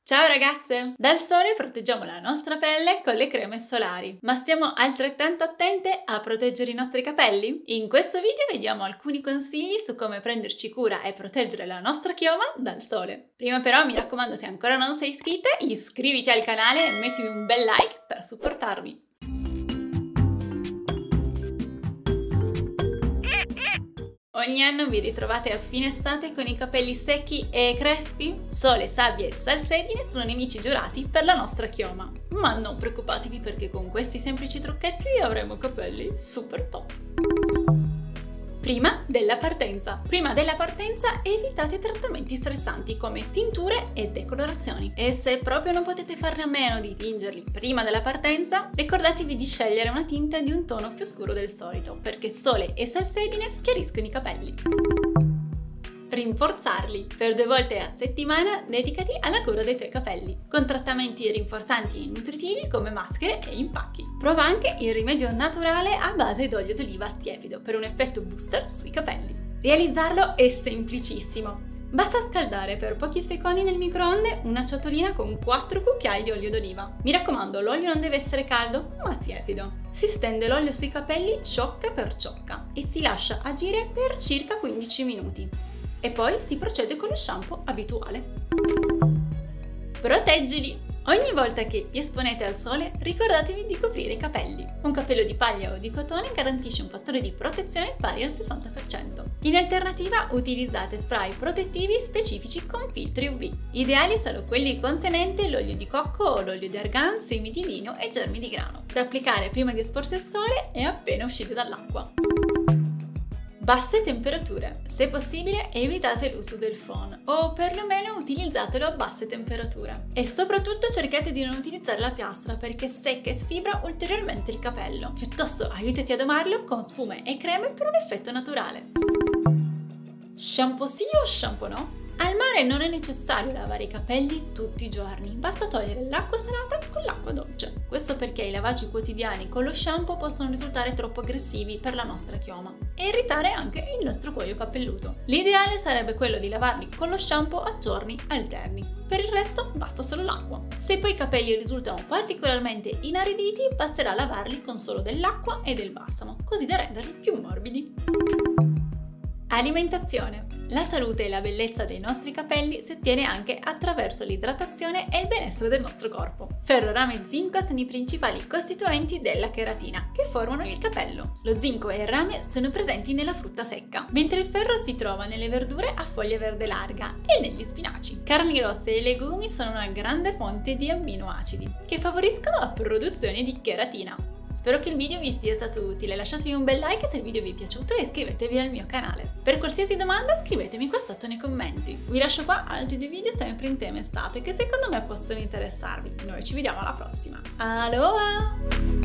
Ciao ragazze! Dal sole proteggiamo la nostra pelle con le creme solari, ma stiamo altrettanto attente a proteggere i nostri capelli? In questo video vediamo alcuni consigli su come prenderci cura e proteggere la nostra chioma dal sole. Prima però mi raccomando, se ancora non sei iscritta, iscriviti al canale e mettimi un bel like per supportarmi. Ogni anno vi ritrovate a fine estate con i capelli secchi e crespi? Sole, sabbia e salsedine sono nemici giurati per la nostra chioma. Ma non preoccupatevi, perché con questi semplici trucchetti avremo capelli super top! Prima della partenza evitate trattamenti stressanti come tinture e decolorazioni. E se proprio non potete farne a meno di tingerli prima della partenza, ricordatevi di scegliere una tinta di un tono più scuro del solito, perché sole e salsedine schiariscono i capelli. Rinforzarli. Per 2 volte a settimana dedicati alla cura dei tuoi capelli, con trattamenti rinforzanti e nutritivi come maschere e impacchi. Prova anche il rimedio naturale a base d'olio d'oliva tiepido per un effetto booster sui capelli. Realizzarlo è semplicissimo. Basta scaldare per pochi secondi nel microonde una ciotolina con 4 cucchiai di olio d'oliva. Mi raccomando, l'olio non deve essere caldo, ma tiepido. Si stende l'olio sui capelli ciocca per ciocca e si lascia agire per circa 15 minuti. E poi si procede con lo shampoo abituale. Proteggili! Ogni volta che vi esponete al sole, ricordatevi di coprire i capelli. Un cappello di paglia o di cotone garantisce un fattore di protezione pari al 60%. In alternativa, utilizzate spray protettivi specifici con filtri UV. Ideali sono quelli contenenti l'olio di cocco o l'olio di argan, semi di lino e germi di grano, da applicare prima di esporsi al sole e appena uscite dall'acqua. Basse temperature. Se possibile, evitate l'uso del phon o perlomeno utilizzatelo a basse temperature. E soprattutto cercate di non utilizzare la piastra, perché secca e sfibra ulteriormente il capello. Piuttosto aiutati a domarlo con spume e creme per un effetto naturale. Shampoo sì o shampoo no? Al mare non è necessario lavare i capelli tutti i giorni, basta togliere l'acqua salata con l'acqua dolce. Questo perché i lavaggi quotidiani con lo shampoo possono risultare troppo aggressivi per la nostra chioma e irritare anche il nostro cuoio capelluto. L'ideale sarebbe quello di lavarli con lo shampoo a giorni alterni. Per il resto basta solo l'acqua. Se poi i capelli risultano particolarmente inariditi, basterà lavarli con solo dell'acqua e del balsamo, così da renderli più morbidi. Alimentazione. La salute e la bellezza dei nostri capelli si ottiene anche attraverso l'idratazione e il benessere del nostro corpo. Ferro, rame e zinco sono i principali costituenti della cheratina, che formano il capello. Lo zinco e il rame sono presenti nella frutta secca, mentre il ferro si trova nelle verdure a foglia verde larga e negli spinaci. Carni rosse e legumi sono una grande fonte di amminoacidi, che favoriscono la produzione di cheratina. Spero che il video vi sia stato utile, lasciatevi un bel like se il video vi è piaciuto e iscrivetevi al mio canale. Per qualsiasi domanda scrivetemi qua sotto nei commenti. Vi lascio qua altri 2 video sempre in tema estate che secondo me possono interessarvi. Noi ci vediamo alla prossima. Aloha!